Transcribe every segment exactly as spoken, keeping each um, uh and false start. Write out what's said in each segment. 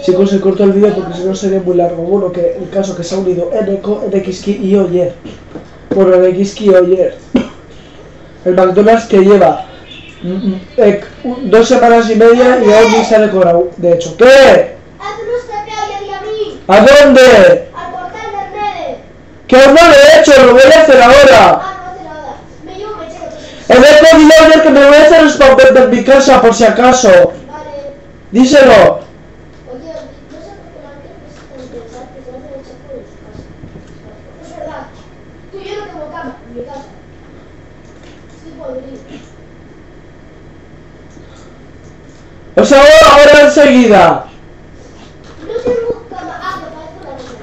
Chicos, se cortó el vídeo porque si no sería muy largo. Bueno, que el caso que se ha unido Eneco, Nxkey y Oyer. Bueno, Nxkey y Oyer. El McDonald's que lleva eh, dos semanas y media y aún ni se ha decorado. De hecho, ¿qué? ¿A dónde? Al portal de Arnede. ¿Qué os lo he hecho? Lo voy a hacer ahora. Ah, no hace nada. Me llevo un mechero. El Eneco dile a Oyer que me voy a hacer spawn en mi casa por si acaso. Vale. Díselo. Oye, no sé por qué Marqués no es tan interesante que se va a hacer el chapo en su casa. Es verdad. Tú y yo no tengo cama en mi casa. Estoy podrido. Os hago ahora enseguida. No tengo cama. Ah, me parece una cosa.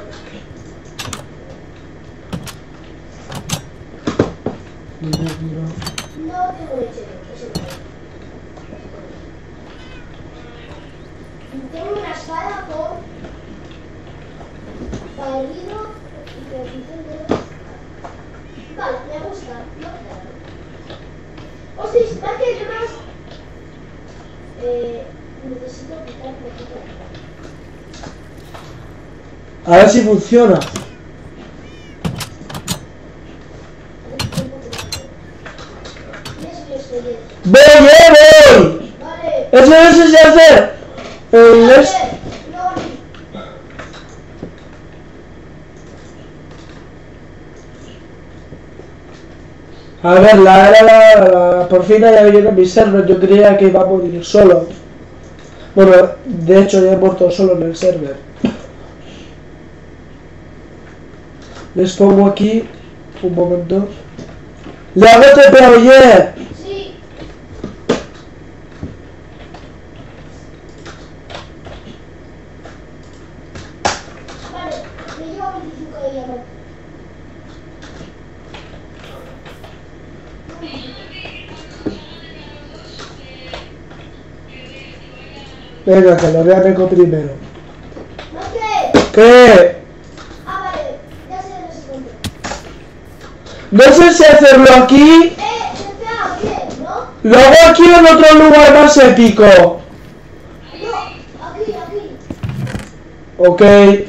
No tengo lechero. Eso no. Tengo una espada con barrido y precisión de... Vale, me gusta. No queda. Hostia, ¿sabes qué más? Eh, necesito quitar un poquito. A ver si funciona. ¡Voy, eh, voy! Vale. Eso no sé si hacer. El es... A ver, la, la, la, la, por fin haya venido mi server. Yo creía que iba a morir solo. Bueno, de hecho ya he muerto solo en el server. Les pongo aquí un momento. ¡Le hago T P a Oyer! Sí. Vale, me llevo veinticinco de diamante. Venga, que lo vea Neko primero. ¿No qué? ¿Qué? Ah, vale, ya sé dónde se encuentra. No sé si hacerlo aquí. Eh, se pega bien, ¿no? Lo hago aquí o en otro lugar más épico. No, aquí, aquí. Ok. Me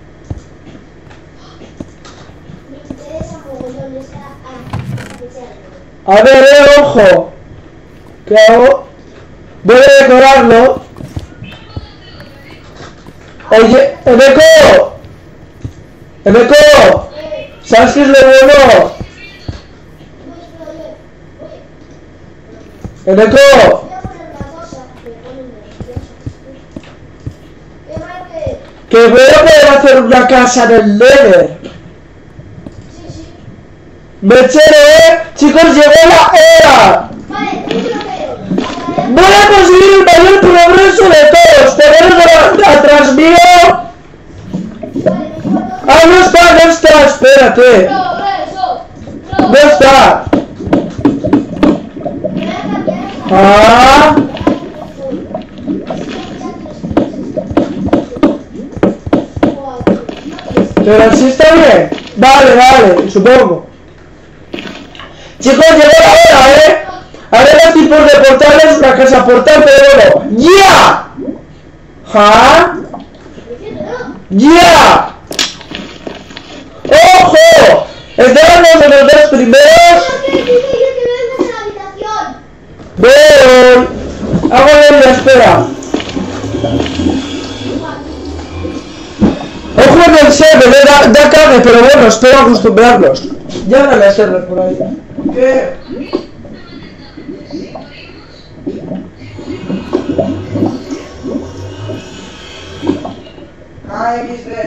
interesa mogollón esta ah, A ver, eh, ojo. ¿Qué hago? Voy a decorarlo. Oye, Eneco. Eneco. ¿Sabes qué es lo bueno? Eneco. voy a poner una cosa que me pone nervioso. ¿Qué Marque? Que voy a poder hacer una casa en el Nether. Sí, sí. Mechero, eh. Chicos, llegó la hora. Vale, ¿qué es lo que veo? Voy a conseguir el mayor progreso de todos. Teneros de atrás mío. Ah, no está, no está, espérate. Progreso. No está. Ah. Pero sí está bien. Vale, vale, supongo. Chicos, llegó la hora, eh. A ver los tipos de portales, una casa portal, pero bueno. ¡Ya! ¿Ja? ¡Ya! ¡Ojo! Entramos en los dos primeros. Voy. Hago la espera. Ojo en el server, eh, da, da cague, pero bueno, espero acostumbrarlos. Ya van a server por ahí. ¿Qué? Ah, X tres.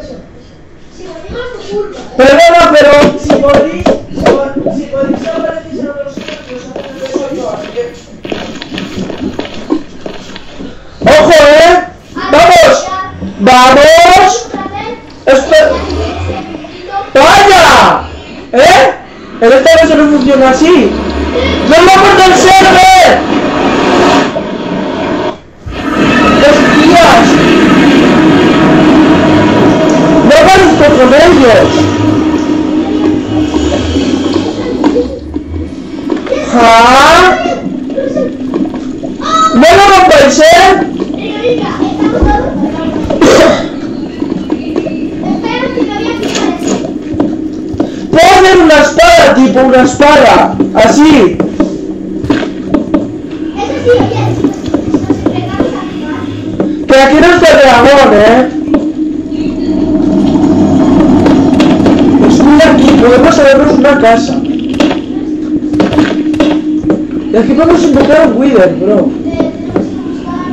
Perdona, pero si podéis, si podéis aparecer a los sitios, soy yo, así que... ¡Ojo, eh! ¡Vamos! ¡Vamos! ¡Espera! ¡Vaya! ¿Eh? En esta vez no funciona así. ¡Nos vamos del server! ¡Hostias! ¡No aparezco con ellos! ¿Ah? ¡No lo rompáis, eh! una espada, tipo, una espada. Así. Eso sí, oye, si nos, si nos entregamos a jugar. Que aquí no está el dragón, eh. Escucha aquí, podemos hacernos una casa. Y aquí podemos invocar un Wither, bro. Eh, tenemos que buscar.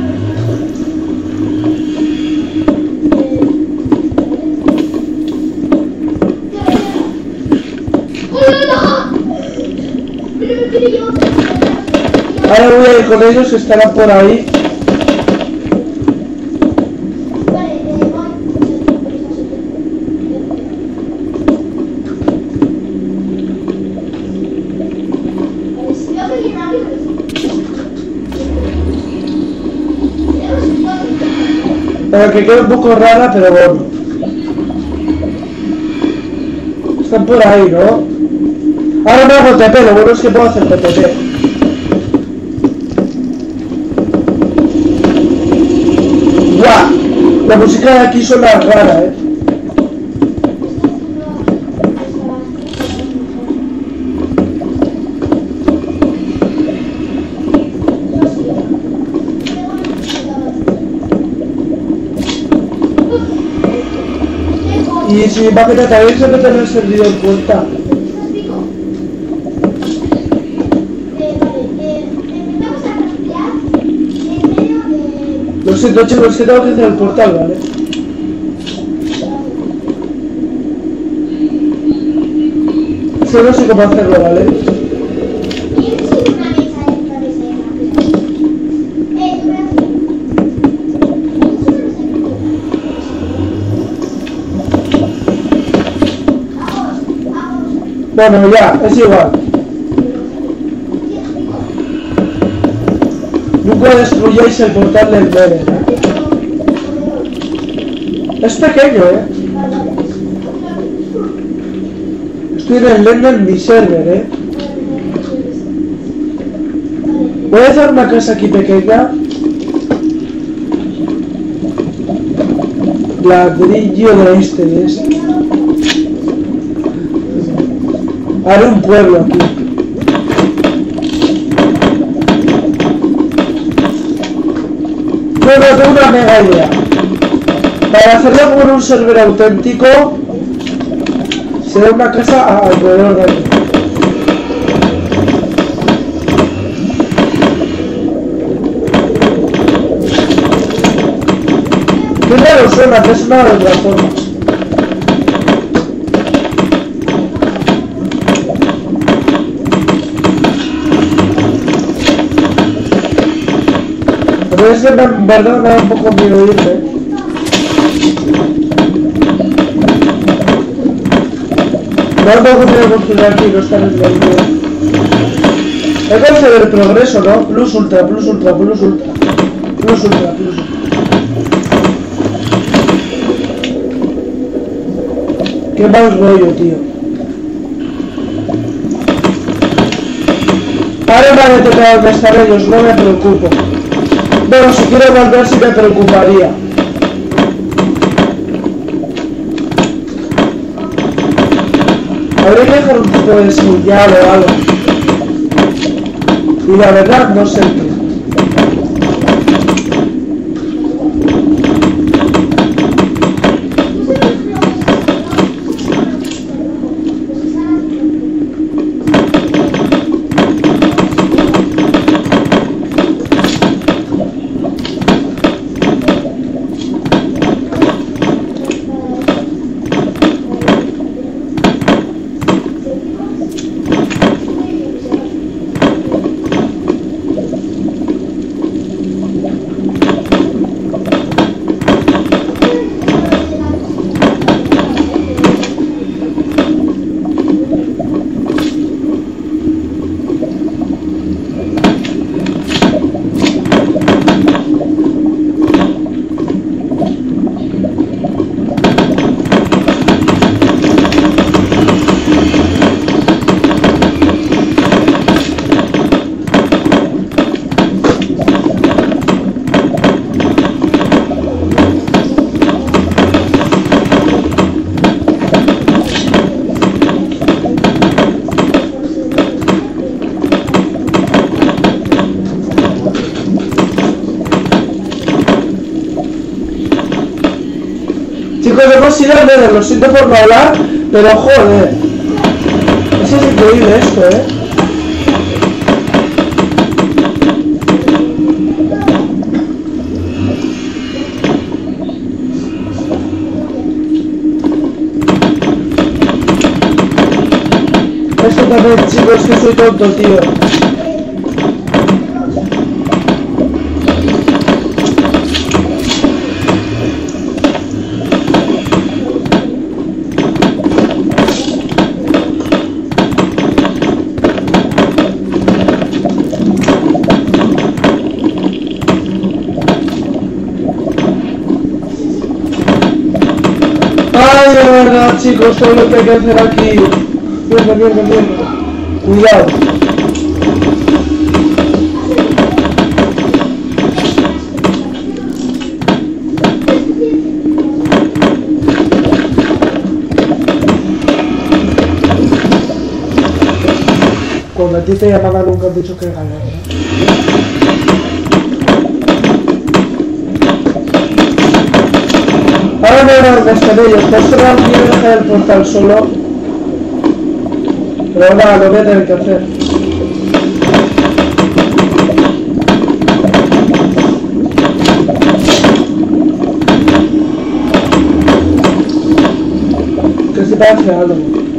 Eh. ¡Hola! Pero me quiere llevar. Ahora voy a ir con ellos que estarán por ahí. Vale, eh, voy. Vale, si veo que viene alguien, me lo digo. Tenemos un cuatro. Para que quede un poco rara, pero bueno. Están por ahí, ¿no? Ahora me hago T P, lo bueno es que puedo hacer T P. ¡Guau! La música de aquí suena rara, eh. Y si mi paquete también se mete en el servidor puerta. Lo siento, chicos, es que tengo que hacer el portal, ¿vale? Solo sé cómo hacerlo, ¿vale? Bueno, ya, es igual. Nunca destruyáis el portal del Nether, ¿eh? Es pequeño, ¿eh? Estoy en el Nether en mi server, ¿eh? Voy a hacer una casa aquí pequeña. Ladrillo de este, de este. Haré un pueblo aquí. Bueno, tengo una mega idea. Para hacerlo con un server auténtico, será una casa alrededor de aquí. Qué raro suena, que suena de otra forma. Pero es que en verdad me da un poco miedo irme. Me da un poco miedo construir aquí, no estar en el video. Hay que hacer el progreso, ¿no? Plus ultra, plus ultra, plus ultra. Plus ultra, plus ultra. Qué mal rollo, tío. Ahora me han detectado donde están ellos, no me preocupo. Bueno, si quiero volver sí me preocuparía. Habría que dejar un tipo de señal o algo. Y la verdad no sé qué. Chicos, hemos ido al Nether, lo siento por no hablar, pero joder. Eso es increíble esto, eh. Esto también, chicos, que soy tonto, tío. Ay, de verdad, chicos, todo lo que hay que hacer aquí. Mierda, mierda, mierda. Cuidado. Cuando a ti te llamaban nunca has dicho que ganas, ¿no? Ahora me van a gastar ellos, por eso no quiero dejar el portal solo. Pero ahora lo voy a tener que hacer. Que se parece algo.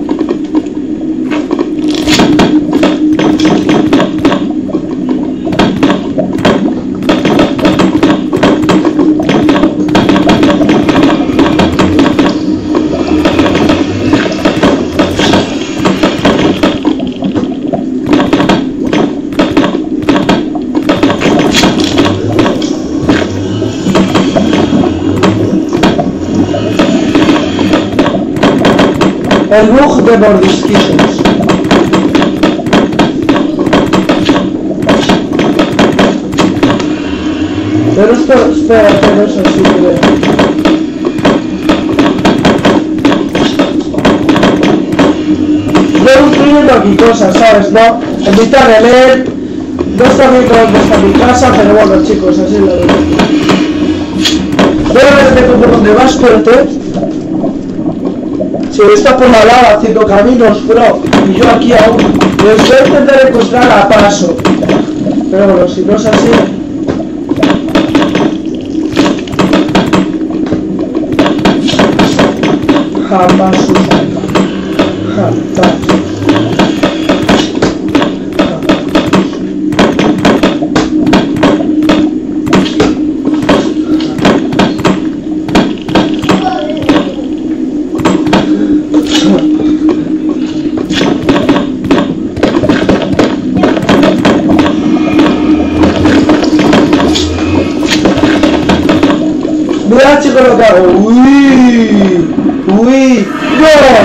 El bug de mordisquitos. Pero esto, espera, pero eso sí creo. Voy construyendo aquí cosas, ¿sabes? No, en mitad de leer, no está bien donde está mi casa, pero bueno, chicos, así lo veo. Voy a ver por dónde vas, espérate. Si está por la lava haciendo caminos, bro, y yo aquí aún, pues voy a intentar encontrar a paso. Pero bueno, si no es así... A paso. A paso. Mira, chicos, lo que hago. Uy, uy, no.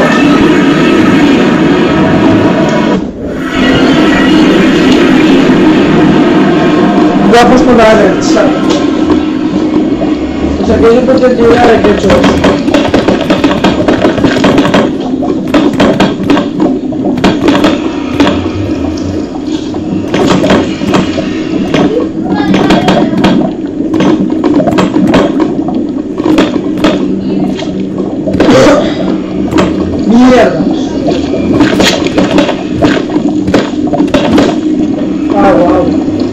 No ha puesto nada de chat. O sea que yo puedo llegar a que he hecho eso. Mierda. Ah, wow.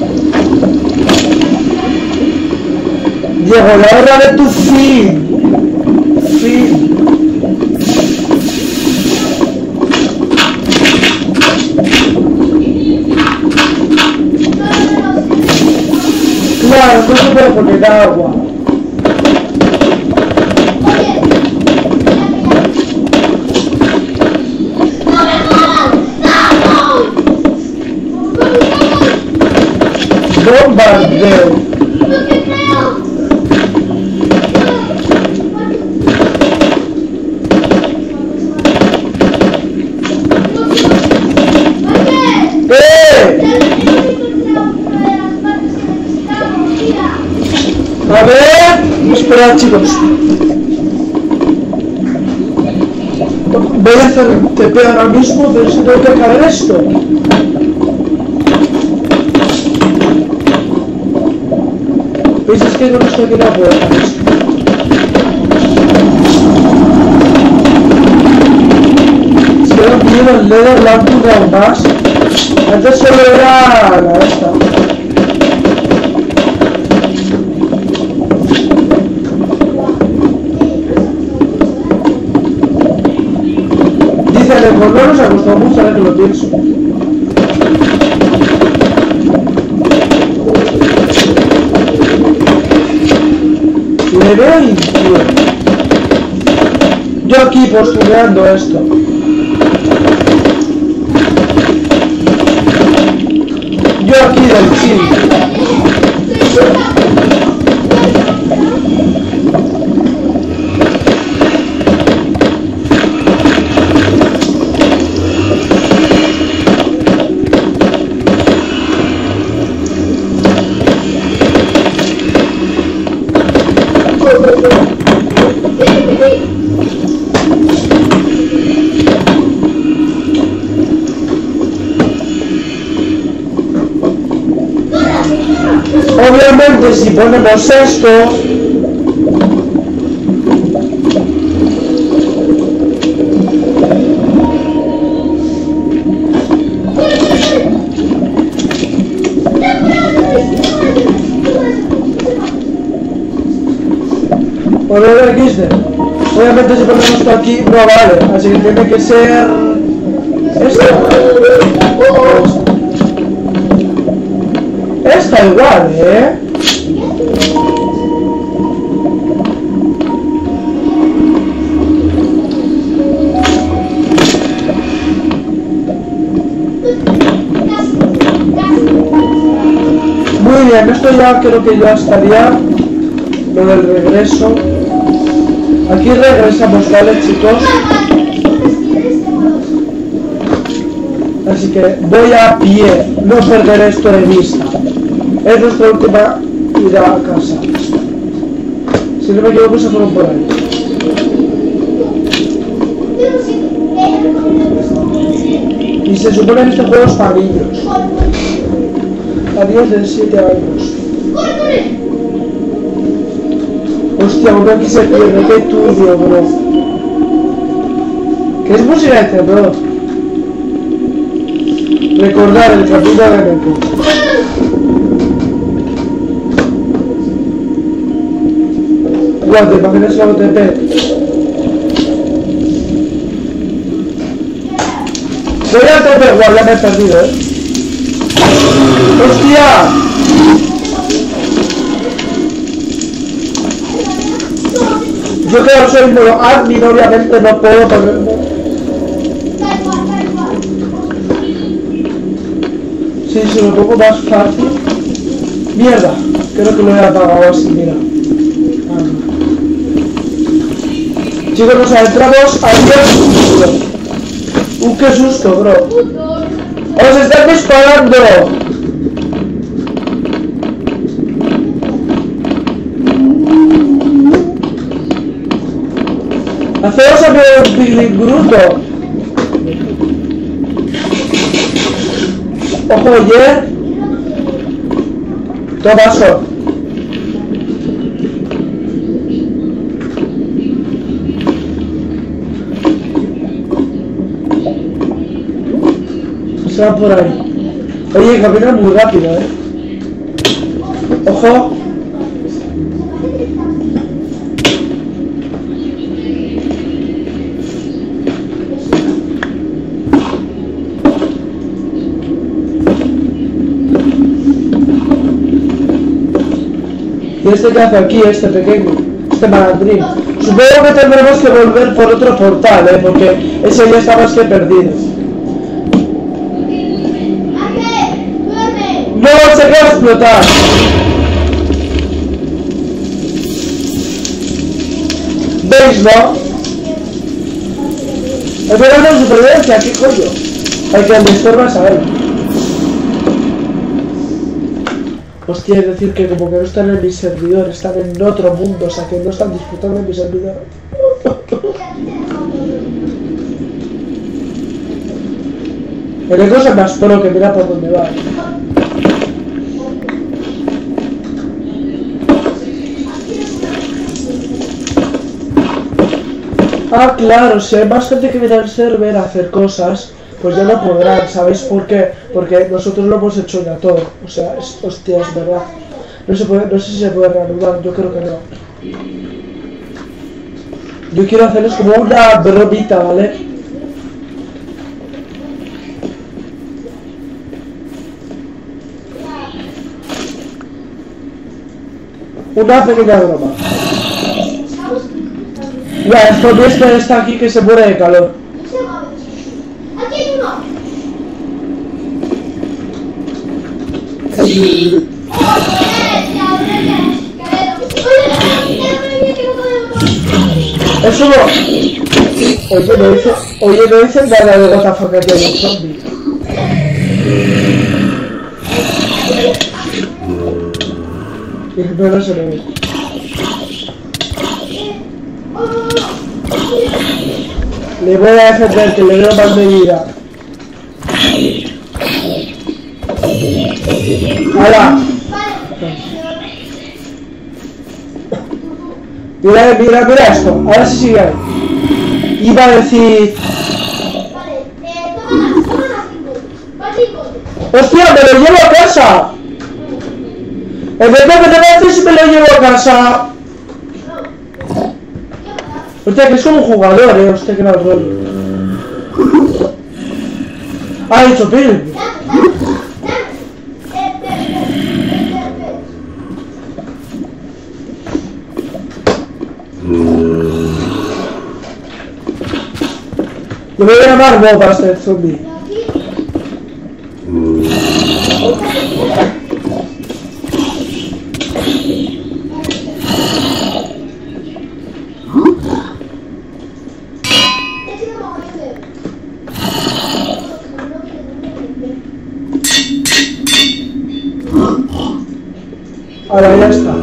Llegó la hora de tu fin. Fin. Claro, no se puede poner agua. Bombardeo. A ver, esperad, chicos. Voy a hacer T P ahora mismo, pero si tengo que acabar esto. ¿Veis? Es que no estoy aquí, no puedo hacer esto. Tío, el Nether lo han tuneado más. Antes solo era la esta. Dice, con no nos ha gustado mucho, ahora que lo pienso. Le veo infierno. Yo aquí postuleando esto. Yo aquí del chill. Obviamente si ponemos esto, por ver aquí este. Obviamente si ponemos esto aquí no vale, así que tiene que ser esto. Está igual, ¿eh? Muy bien, esto ya creo que ya estaría lo del regreso. Aquí regresamos, ¿vale, chicos? Así que voy a pie, no perder esto de vista. Es nuestra última ida a casa. Si no me equivoco, se fueron por ahí. Y se supone que este juego es para niños. A niños de siete años. Hostia, uno aquí se pierde, qué turbio, bro. ¿Qué es música de terror? Recordar el capítulo de Neko. Igual, te imaginas la O T P. Voy a O T P, igual ya me he perdido, eh. ¡Hostia! Yo que soy el modo admin, obviamente no puedo ponerme. Sí, si lo pongo más fácil. Mierda, creo que lo he apagado así, mira. Ah, no. Chicos, nos adentramos al dios. Uh, qué susto, bro. ¡Os están disparando! Haceos a ver un Piglin bruto. Ojo, oye. Toma eso. Se va por ahí. Oye, camina muy rápido, eh. Ojo. ¿Y este que hace aquí, este pequeño? Este malandrín. Supongo que tendremos que volver por otro portal, ¿eh? Porque ese ya está más que perdido. ¡No! ¡Se va a explotar! ¿Veis, no? El programa de supervivencia, ¿qué coño? Hay que estorbar saberlo. Hostia, es decir que como que no están en mi servidor, están en otro mundo, o sea que no están disfrutando de mi servidor. Pero hay cosa más pro que mira por dónde va. Ah, claro, si hay más gente que viene al server a hacer cosas, pues ya no podrán, ¿sabéis por qué? Porque nosotros lo hemos hecho ya todo, o sea, es, hostia, es verdad. No se puede, no sé si se puede reanudar, yo creo que no. Yo quiero hacerles como una bromita, ¿vale? Una pequeña broma. Ya, esto no es que está aquí que se muere de calor. Aquí hay uno. Eso no. Oye, no dice, oye, no dice nada de what the fuck aquí hay un zombie. No, no se lo ve. Le voy a defender, que le veo más de vida. ¡Hala! Mira, mira, mira esto. Ahora sí sigue ahí. Iba a decir... Vale, eh, toma las, toma las cinco. Va cinco. ¡Hostia, me lo llevo a casa! En vez de que te voy a decir si me lo llevo a casa. Hostia, que es como un jugador, eh. Hostia, que mal rollo. Ah, he dicho Pil. Yo me voy a llamar Bob para este zombie. Ahora ya está.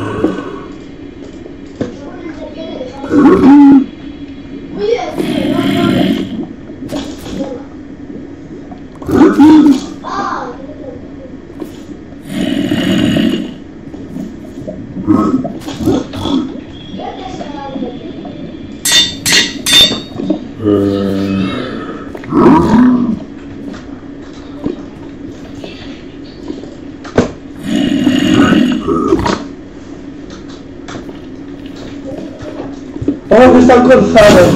Oh, que están cruzados.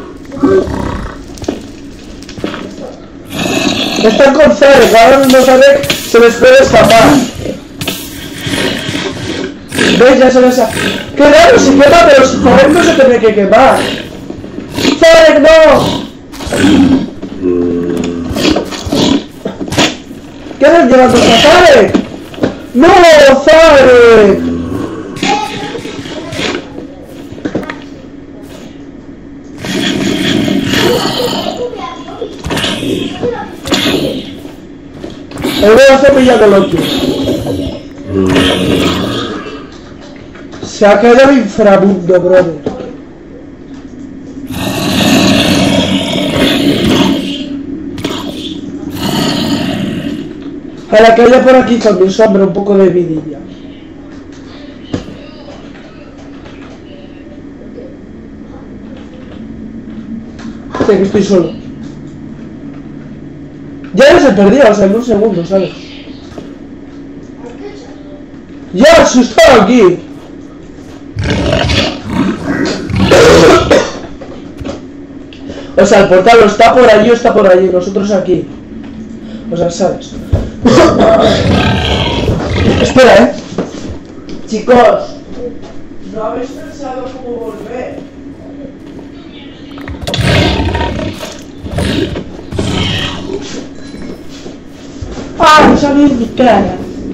Están cruzados, ahora no sabe, se les puede escapar. ¿Ves? Ya se les ha... ¡Qué raro! Se quema, pero si Zarek no se tiene que quemar. ¡Zarek, no! ¿Qué estás llevando a Zarek? ¡No, Zarek! El huevo se pilla con los pies. Se ha caído el inframundo, brother. A la que haya por aquí con mi sombra un poco de vidilla. Sé que estoy solo. Ya no se perdió, o sea, en un segundo, ¿sabes? ¡Ya se está aquí! O sea, el portal está por allí o está por allí, nosotros aquí. O sea, ¿sabes? Espera, ¿eh? Chicos, ¿no habéis pensado cómo volver? ¡Ah! ¡Me salió en mi cara!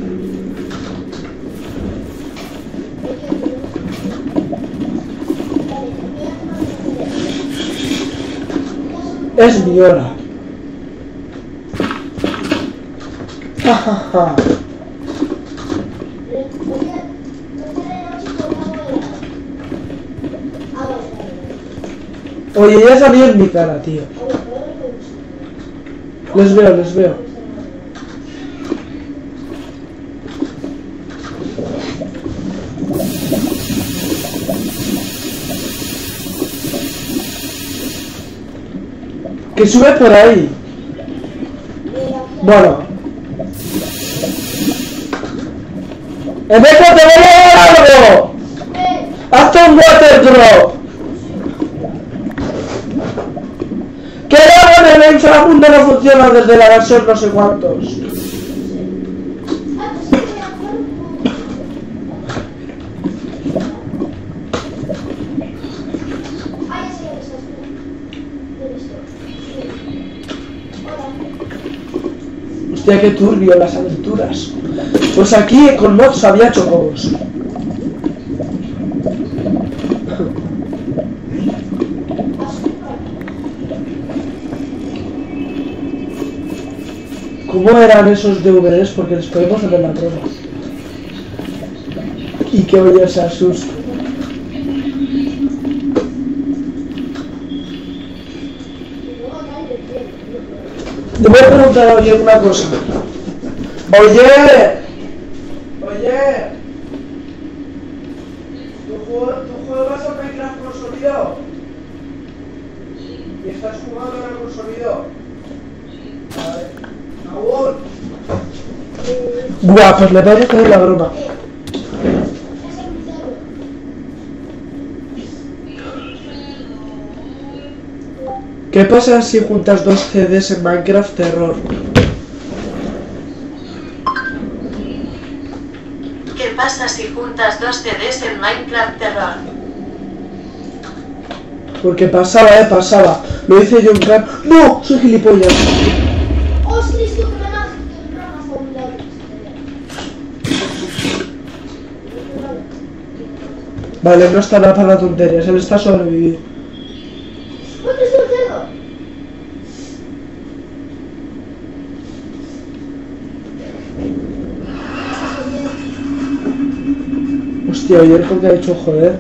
Es mi hora. Ja, ja, ja. Oye, ya salió en mi cara, tío. Les veo, les veo. Que sube por ahí. Bueno. ¡Eneco, te voy a dar algo! Eh, ¡Hazte un water drop! ¿Qué hago en el inframundo no funciona desde la versión no sé cuántos? ah, pues sí, voy a jugar un poco. Ah, ya sé que estás tú. Te he visto. Sí. Hola. Hostia, qué turbio las aventuras. Pues aquí con mods había chocobos. ¿Cómo eran esos D V Ds? Porque les podemos hacer la prueba. Y que oye se asusta. Te voy a preguntar, oye, una cosa. Oye, oye, ¿tú, juegas, ¿tú juegas a Minecraft con sonido? ¿Y estás jugando ahora con sonido? Vale. ¿Aún? Buah, pues le voy a caer la broma. ¿Qué pasa si juntas dos C Ds en Minecraft Terror? ¿Qué pasa si juntas dos C Ds en Minecraft Terror? Porque pasaba, eh, pasaba. Lo hice yo en plan. ¡No! Soy gilipollas. ¡Ostras, tú que me has dado un lado! Vale, no está nada para la tontería, él está sobrevivido. ¿Dónde está el cerdo? Hostia, oye, ¿por qué ha dicho joder?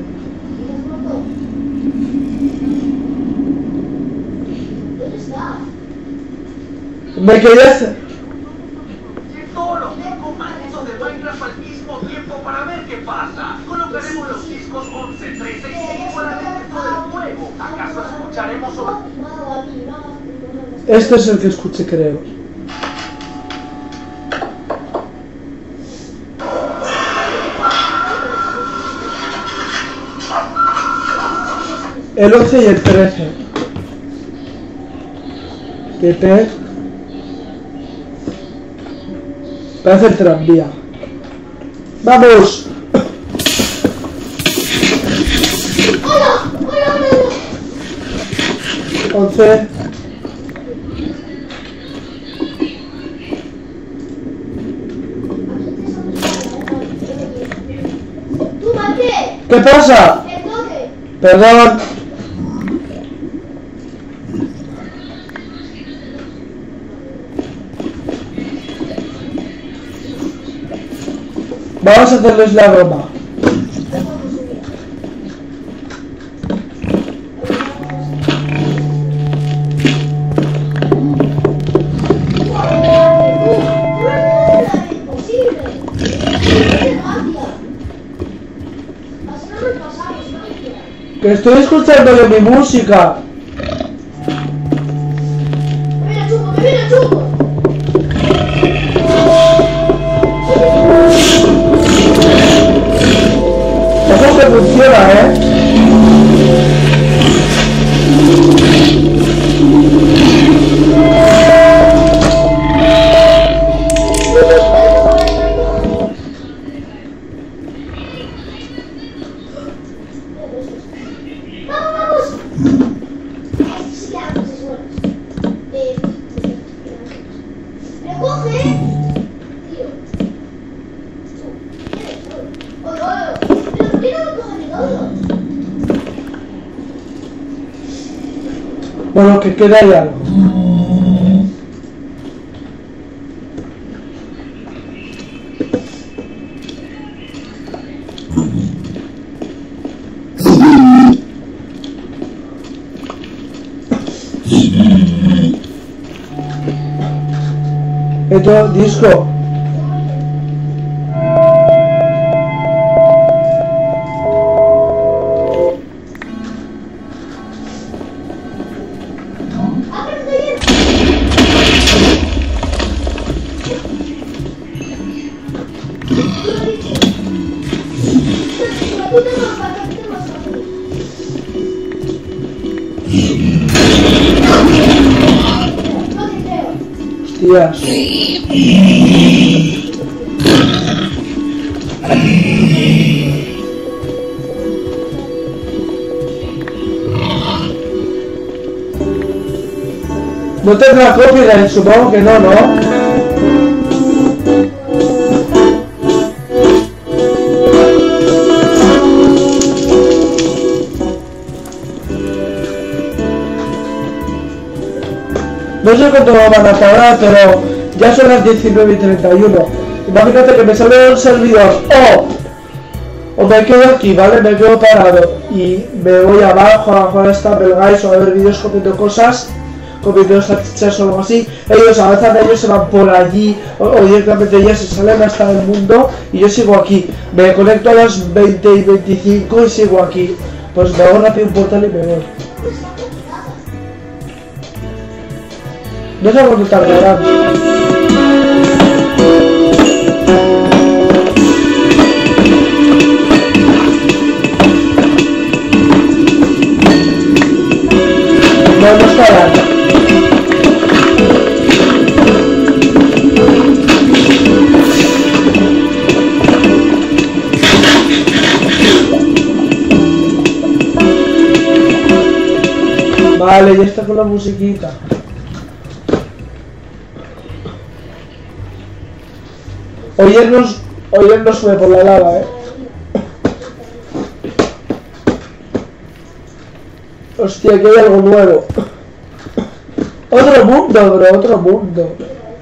¿Dónde está? Me quería hacer. Todos los cinco malditos de Minecraft al mismo tiempo para ver qué pasa. Colocaremos los discos once, trece y cinco a la vez dentro del juego. ¿Acaso escucharemos sobre... Este es el que escuché, creo. El once y el trece. Pepe. Parece el tranvía. ¡Vamos! ¡Hola! ¡Hola, hola! once. ¡Tú, Mate! ¿Qué pasa? ¡El toque! Perdón. Vamos a hacerles la broma. Que estoy escuchando yo mi música. ¡Me viene chungo! ¡Me viene chungo! Eso que funciona, ¿eh? Bueno, que queda ahí algo. Esto, disco. Hostias. No tendrá copyright, supongo que no, ¿no? No sé cuánto van a tardar, pero ya son las diecinueve y treinta y uno. Imagínate que me sale un servidor o, o me quedo aquí, ¿vale? Me quedo parado y me voy abajo a jugar a Stumble Guys o a ver vídeos comiendo cosas, comiendo salchichas o algo así. Ellos avanzan, ellos se van por allí o, o directamente ya se salen hasta el mundo y yo sigo aquí. Me conecto a las veinte y veinticinco y sigo aquí. Pues me hago rápido un portal y me voy. No sé cuánto tardarán. No, no estarán. Vale, ya está con la musiquita. Oírnos, oírnos sube por la lava, eh. Hostia, aquí hay algo nuevo. Otro mundo, bro, otro mundo.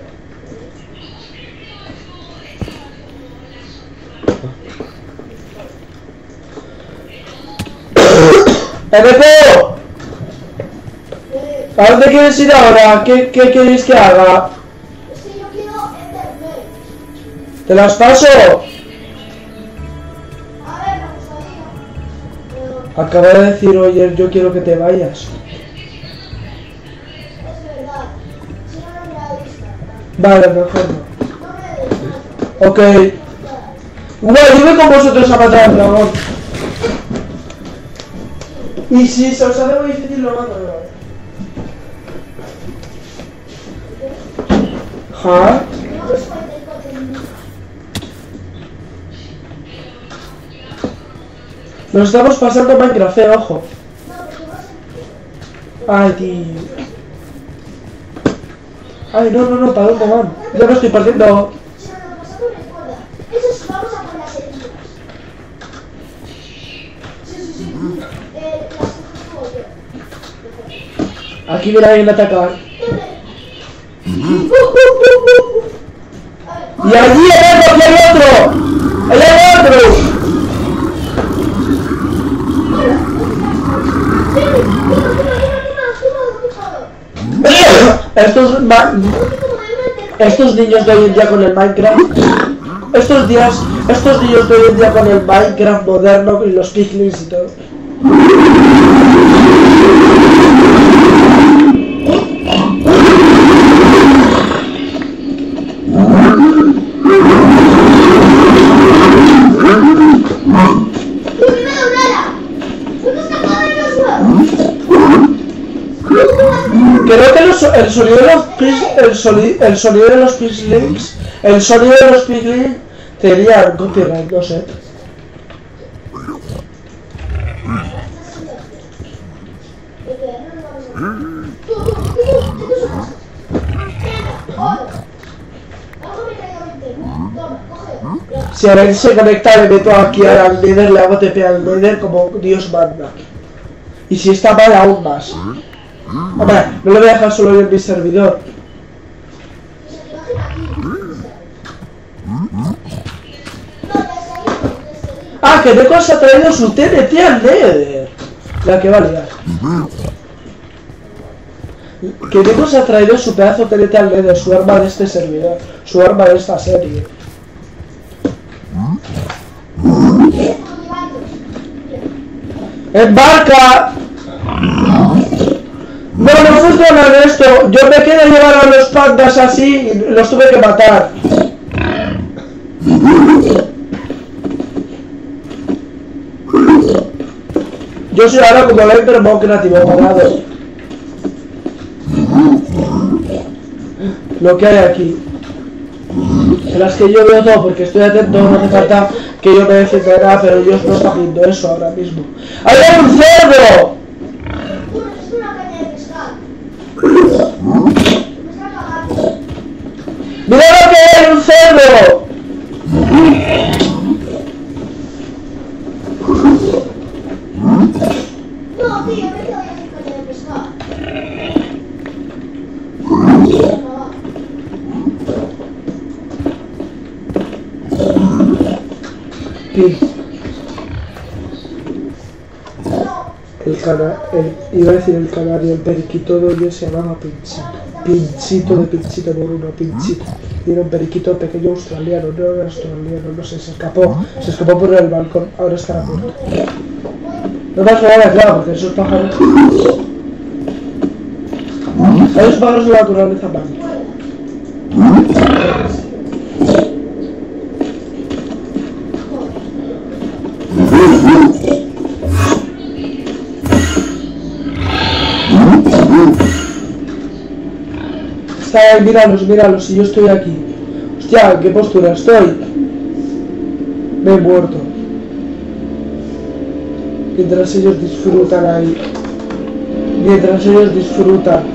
¡Eneco! ¿A dónde quieres ir ahora? ¿Qué, qué queréis que haga? Es que yo quiero Enderman. ¡Te las paso! A ver, me gustaría. Pero Acaba de decir, oye, yo quiero que te vayas. es verdad. Si no, no me la lista. Vale, mejor no. No me des nada. Ok. Bueno, yo voy con vosotros a matar al dragón. Y si se os hace muy difícil, lo mato yo. ¿Ja? No es cuarenta y cuatro minutos. Nos estamos pasando Minecraft, eh, ojo. No, porque vas a... Ay, tío. Ay, no, no, no, ¿para dónde van? Ya me estoy perdiendo. Si nos lo pasamos, recuerda. Eso es, vamos a por las heridas. Sí, sí, sí. Eh, las cosas como yo. Aquí viene alguien a atacar. A ver, Y allí hay otro, aquí hay otro. Ahí hay otro. Estos, ma- estos niños de hoy en día con el Minecraft, estos días, estos niños de hoy en día con el Minecraft moderno y los piglins y todo. Creo que los, el sonido de los pis, el, soni, el sonido de los piglins, el sonido de los piglins tenía copyright, no sé. Si a ver se conecta, le meto aquí al Nether, le hago T P al Nether como Dios manda. Y si está mal, aún más. Hombre, no lo voy a dejar solo en mi servidor. Ah, que Neko se ha traído su T N T al Nether. La que va a liar. Que Neko se ha traído su pedazo T N T al Nether, su arma de este servidor, su arma de esta serie. ¡Embarca! No, no funciona esto. Yo me quería llevar a los pandas así y los tuve que matar. Yo soy ahora como el Enderman creativo, parado. lo que hay aquí. En las que yo veo todo porque estoy atento, no hace falta que yo me defienda nada, pero Dios no está viendo eso ahora mismo. ¡Ahí hay un cerdo! Es una caña de pescar. Me está cagando. ¡Mira lo que hay, un cerdo! No, tío, no te vayas a hacer caña de pescar. No, va. Pin. El cana, el, iba a decir el canario, el periquito de hoy se llamaba Pinchito. Pinchito de Pinchito por uno, Pinchito. Y era un periquito pequeño australiano, no era australiano, no sé, se escapó, se escapó por el balcón, ahora está la puerta. No pasa nada, claro, porque esos pájaros... Hay los pájaros de la naturaleza mágica. Está ahí, míralos, míralos, si yo estoy aquí. Hostia, ¿en qué postura estoy? Me he muerto. Mientras ellos disfrutan ahí. Mientras ellos disfrutan.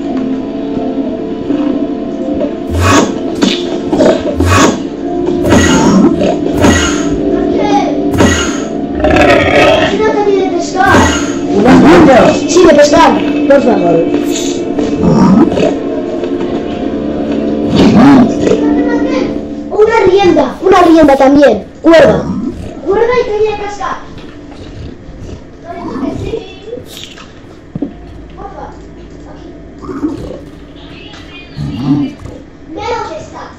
Una caña de pescar. ¿Unas cañas? Sí, de pescar. Porfa, vale. Una rienda, una rienda también. Cuerda. Cuerda y caña de pescar. Porfa, aquí. Mira dónde está.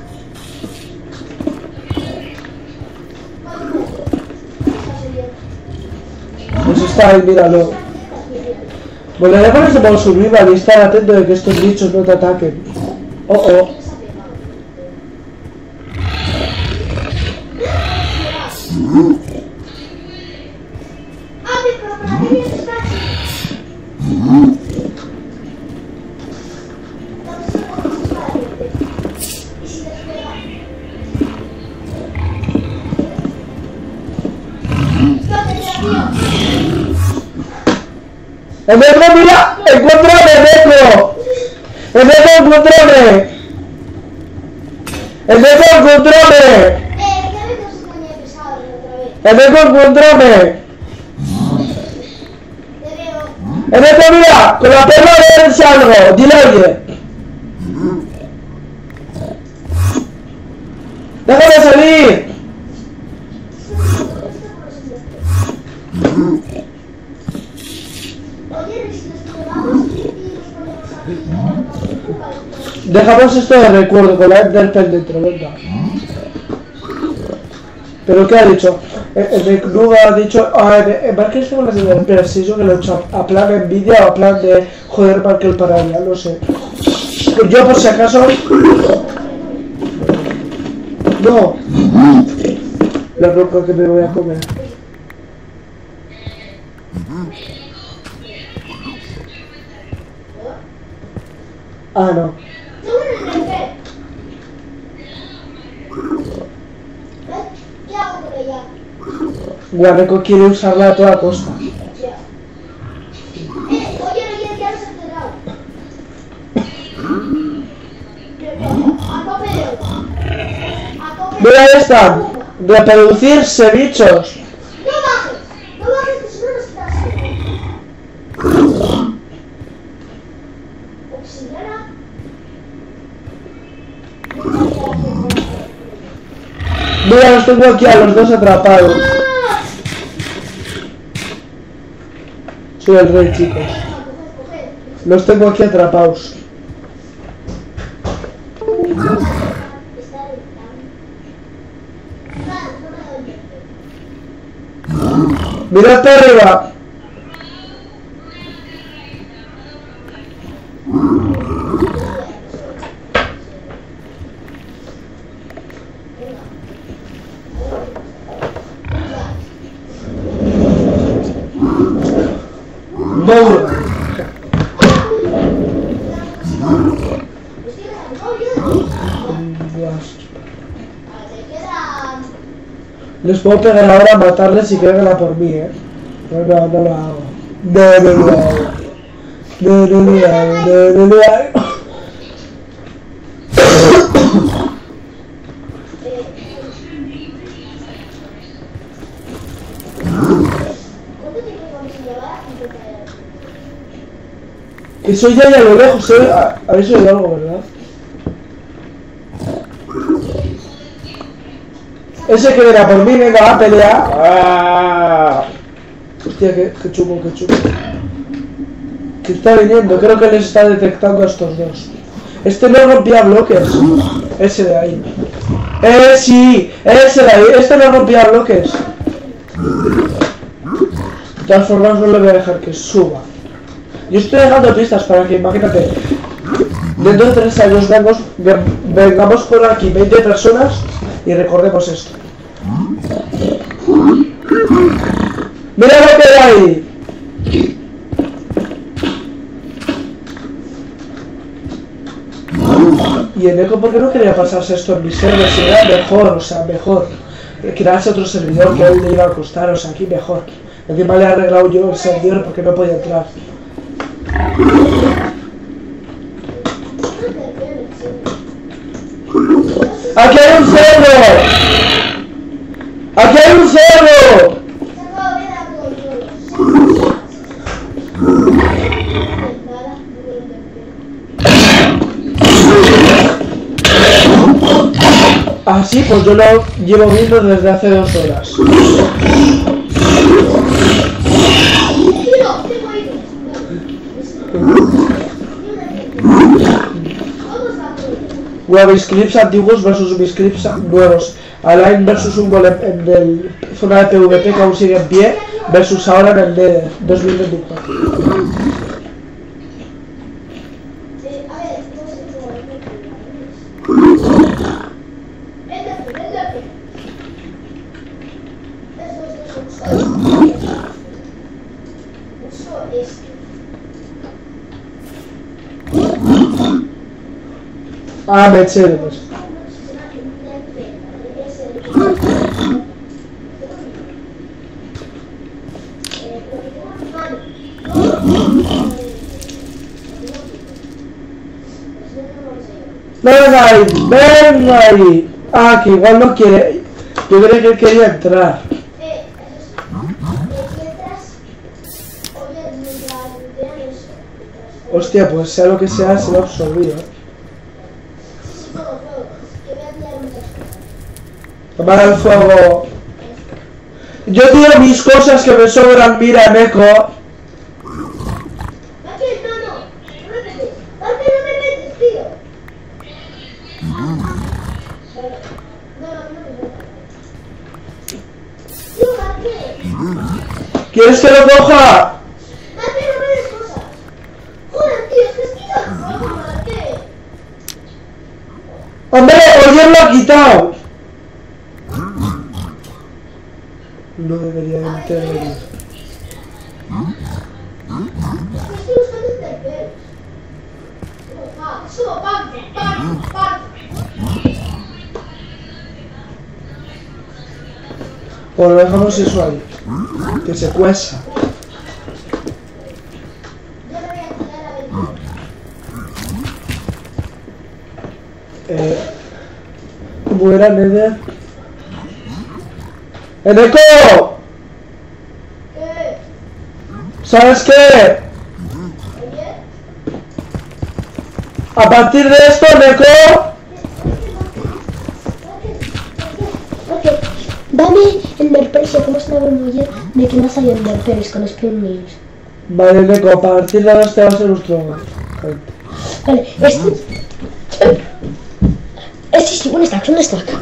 Pues está ahí, míralo. Volveré a ponerse por survival y estar atento de que estos bichos no te ataquen. Oh, oh. ¡El metro, mira! ¡Encuéntrame, metro! ¡El metro, encuéntrame! ¡El metro, encuéntrame! ¡El metro, encuéntrame! ¡El metro, mira! ¡Con la perla de él salgo! ¡Dile, oye! ¡Déjame salir! Dejamos esto de recuerdo con la Enderpearl dentro, venga. ¿Pero qué ha dicho? El, el Recnuga ha dicho... Ah, en Markel tengo las Enderpearl, si eso que lo he hecho a, a plan envidia o a plan de... Joder, Markel para ella, no sé. Yo por si acaso... No. La roca que me voy a comer. Ah, no. ¿Qué hago con ella? Guarreco quiere usarla a toda costa. Eh, oye, oye, ya nos has cerrado. A tope de agua. A tope de Mira esta. Reproducirse, bichos. No bajes, no bajes, que si no nos estás. Oxigena. Mira, los tengo aquí a los dos atrapados. Soy el rey, chicos. Los tengo aquí atrapados. Mirad para arriba. Boom. Les puedo pegar ahora, matarles y que vengan a por mí, eh. No, no, no lo hago. No, no lo hago. No, no lo hago, no, no lo hago. Que soy ya y a lo lejos, eh. Habéis oído algo, ¿verdad? Ese que viene a por mí, venga, va a pelear. ¡Ah! Hostia, qué, qué chupo, qué chupo. Que está viniendo, creo que les está detectando a estos dos. Este no rompía bloques. Ese de ahí. Eh, sí, ese de ahí. Este no rompía bloques. De todas formas, no le voy a dejar que suba. Yo estoy dejando pistas para que, imagínate, dentro de tres años vengamos, vengamos por aquí veinte personas y recordemos esto. ¡Mira lo que hay ahí! Y en Eco, ¿por qué no quería pasarse esto en mi server? Si era mejor, o sea, mejor. Crearse otro servidor que a él le iba a costar, o sea, aquí mejor. Encima le he arreglado yo el servidor porque no podía entrar. ¡Aquí hay un cerdo! ¡Aquí hay un cerdo! Ah, sí, pues yo lo llevo viendo desde hace dos horas. Bueno, mis clips antiguos versus mis clips nuevos. Alain versus un golem en el zona de PvP que aún sigue en pie versus ahora en el de dos mil veinticuatro. Ah, Mercedes. Venga ahí, venga ahí. Ah, que igual no quiere. Yo creo que él quería entrar. Hostia, pues sea lo que sea, se lo ha absorbido. Tomar el fuego. Yo tiro mis cosas que me sobran, mira, Neko. ¿Quieres que lo coja? ¡Hombre, Oyer lo ha quitado! No debería de meterlo. Bueno, dejamos eso ahí. Que se cueza. Eh, ¿Cómo era, Nether? ¡Eneco! ¿Qué? ¿Sabes qué? ¿Oye? A partir de esto, Neko. Ok, dame enderpearls, ya que hemos hablado muy de que más hay enderpearls con Spring Mills. Vale, Neko, a partir de ahora este va a ser nuestro hogar. Vale, este... Este sí, un stack, un stack.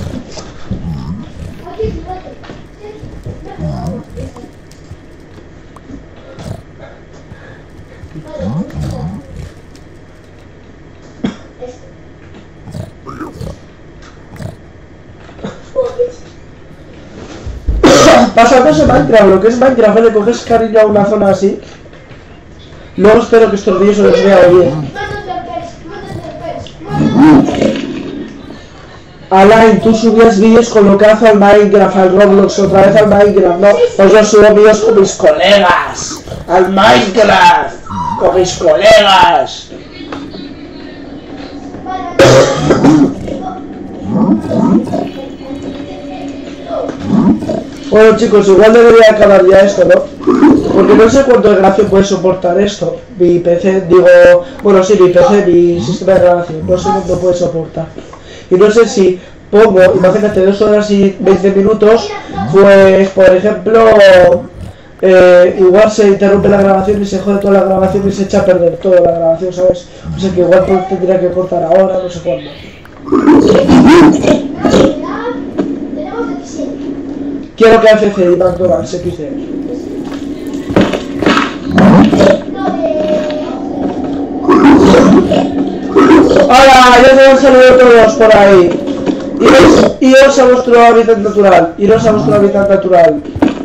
Pasados en Minecraft, lo que es Minecraft, le coges cariño a una zona así. Luego espero que estos vídeos se los vea bien. Alain, tú subías vídeos con lo que hace al Minecraft, al Roblox, otra vez al Minecraft, no, pues yo subo vídeos con mis colegas, al Minecraft, con mis colegas. Bueno chicos, igual debería acabar ya esto, ¿no? Porque no sé cuánto de grabación puede soportar esto. Mi P C, digo, bueno sí, mi P C, mi sistema de grabación, no sé cuánto puede soportar. Y no sé si pongo, imagínate, dos horas y veinte minutos, pues por ejemplo, eh, igual se interrumpe la grabación y se jode toda la grabación y se echa a perder toda la grabación, ¿sabes? O sea que igual pues, tendría que cortar ahora, no sé cuándo. Quiero que F C y McDonald's se quise. Hola, ya se han salido todos por ahí. Iros, iros a vuestro hábitat natural. Iros a vuestro hábitat natural.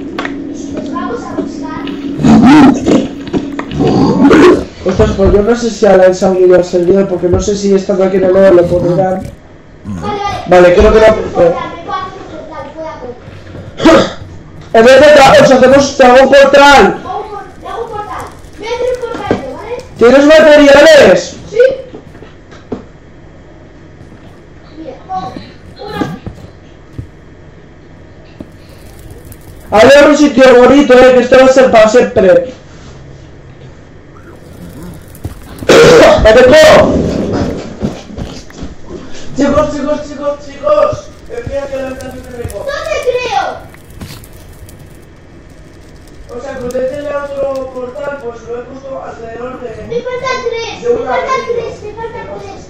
Ostras, pues yo no sé si a la han ido al servidor, porque no sé si estando aquí en el lado lo pondrán. Vale, creo que no. Eh. En vez de os hacemos un portal. ¿Tienes materiales? Sí. A ver un sitio bonito, eh, que esto va a ser para siempre. ¡Eneco! Chicos, chicos, chicos, chicos. Decía que la habitación de Eneco. No te creo. O sea, que usted tiene otro portal, pues lo he puesto alrededor de... Me faltan tres, me faltan tres, me faltan tres.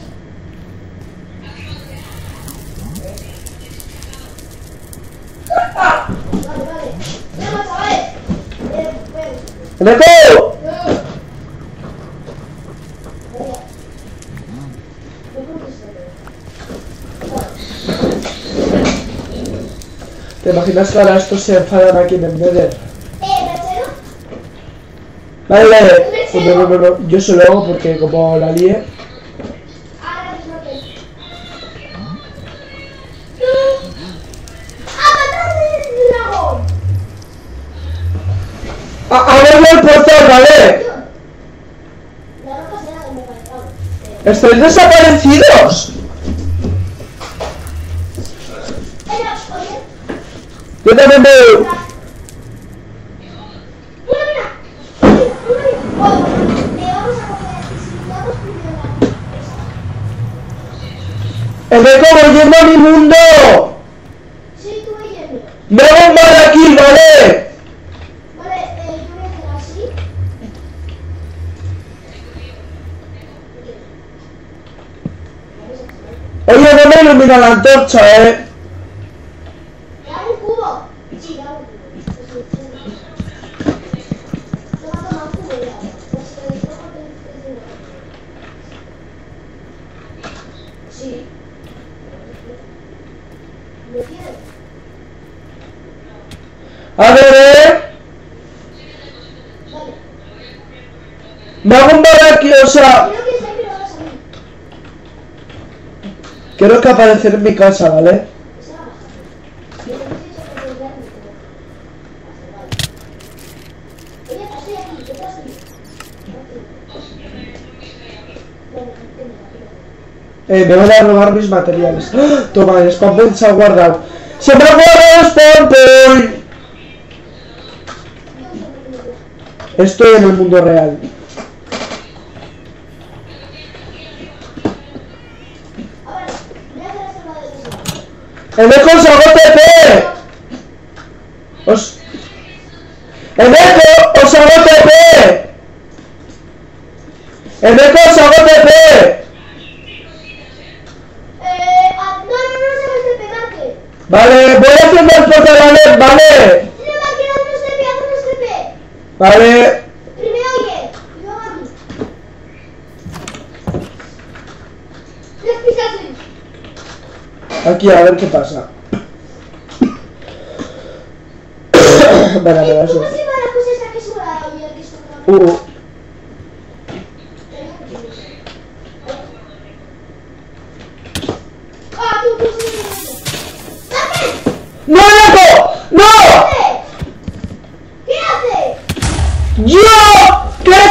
Vale, vale. Vamos, chavales. Eh, bueno. ¡Eneco! ¿Te imaginas que ahora estos se enfadan aquí en el Nether? Vale, vale. Pues no, no, no, no. Yo se lo hago porque como la lié. ¡Abrirlo el portal, vale! ¡Estáis desaparecidos! Yo también veo. ¡Eneco, volviendo a mi mundo! Sí, tú me llenas. ¡Me hago un bar aquí, vale! Vale, eh, yo voy a hacer así. Oye, no me ilumina la antorcha, eh. ¿Le hago un cubo? Sí, le hago un cubo. Toma, toma, un cubo ya. Sí. ¿Lo tienes? A ver, eh. Vale. Me hago un bar aquí, o sea. Creo que está pero ahora salir. Quiero que aparezca en mi casa, ¿vale? Se va a bajar. Yo te he dicho que te voy a dar mi cubo. Oye, estoy aquí, detrás de mí. Eh, me van a robar mis materiales. ¡Ah! Toma, el spawn point se ha guardado. ¡Se me ha guardado el spawn point! Estoy en el mundo real. ¡Eneco, os hago T P! ¡Os... ¡Eneco, os hago T P! ¡Eneco, os hago T P! Eh, ah, no, no, no se me pegarte. Vale, voy haciendo el portal, vale, vale. Sí, me va a quedar unos T P, haz unos T P. Vale. Primero oye, y luego a mí. Tres pisajes. Aquí, a ver qué pasa. Venga, venga, eso. ¿Cómo se llama la cosa esa que se va a oír que esto Uh, uh. Ah, tú, tú,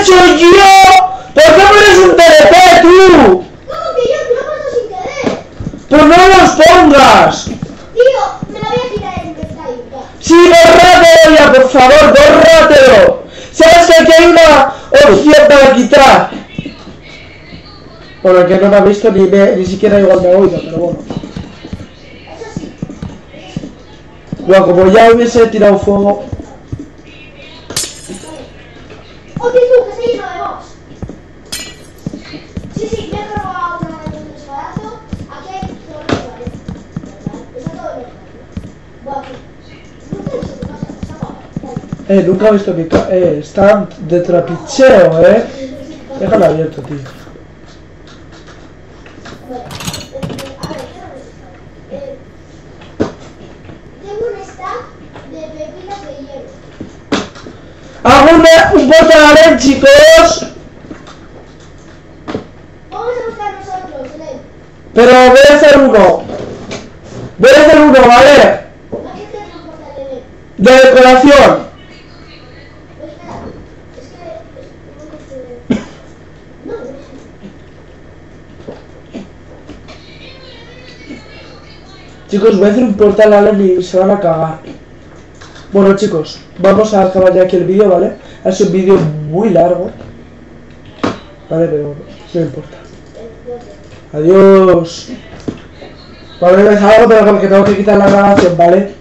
dicho yo! ¿Por qué pones un T D P, tú? ¿Cómo que yo? Tú lo pasas sin querer. ¡Pues no los pongas! Tío, me la voy a tirar en pantalla. Ya. ¡Sí, bórratelo ya, por favor, bórratelo! ¿Sabes que aquí hay una opción para quitar? Bueno, el que no me ha visto ni, me, ni siquiera igual me ha oído, pero bueno. Eso sí. Bueno, como ya hubiese tirado fuego... Oye tú, que se lleno de box. Sí, sí, me he robado una de un desbarazo. Aquí hay todo lo que vale. ¿Verdad? Está todo lo que vale. Buah, aquí. Nunca he visto tu casa, está guapa. Eh, nunca he visto mi ca... Eh, está de trapicheo, eh. Déjalo abierto, tío. Bueno, eh, a ver, ¿qué vamos a eh, tengo un stack de pepitas de hierro. ¡Hago una- un portal, chicos! Vamos a buscar nosotros, Len. Pero voy a hacer uno. Voy a hacer uno, ¿vale? Aquí tenemos un portal de Len. De decoración. Pues espera, es que... Es, no, no, no, no. Chicos, voy a hacer un portal a Len y se van a cagar. Bueno, chicos, vamos a acabar ya aquí el vídeo, ¿vale? Ha sido un vídeo muy largo. Vale, pero no importa. Adiós. Vale, me salgo, pero porque tengo que quitar la grabación, ¿vale?